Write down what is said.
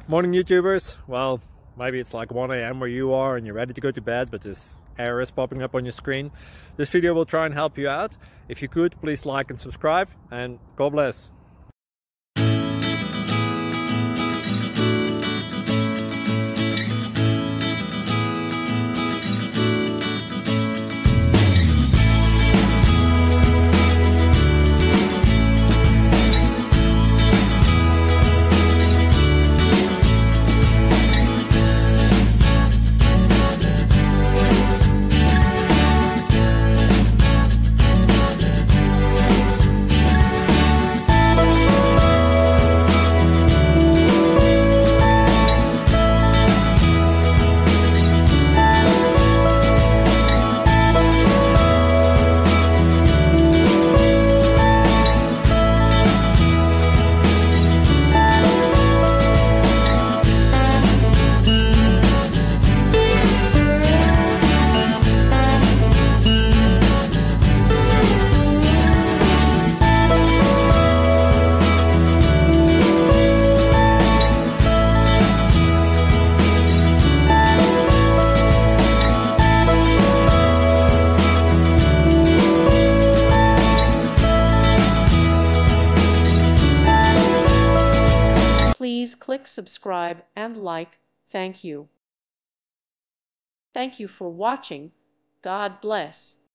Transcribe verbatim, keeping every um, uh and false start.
Morning YouTubers. Well, maybe it's like one A M where you are and you're ready to go to bed, but this error is popping up on your screen. This video will try and help you out. If you could, please like and subscribe, and God bless. Please click subscribe and like. Thank you. Thank you for watching. God bless.